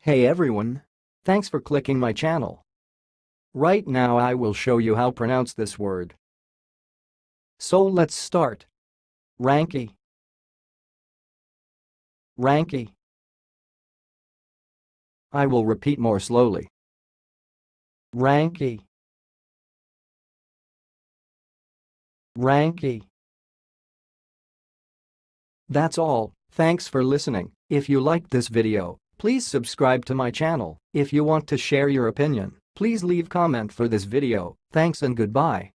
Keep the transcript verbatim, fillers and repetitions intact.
Hey everyone! Thanks for clicking my channel. Right now I will show you how to pronounce this word. So let's start. Rankhi. Rankhi. I will repeat more slowly. Rankhi. Rankhi. That's all. Thanks for listening. If you liked this video, please subscribe to my channel. If you want to share your opinion, please leave comment for this video. Thanks and goodbye.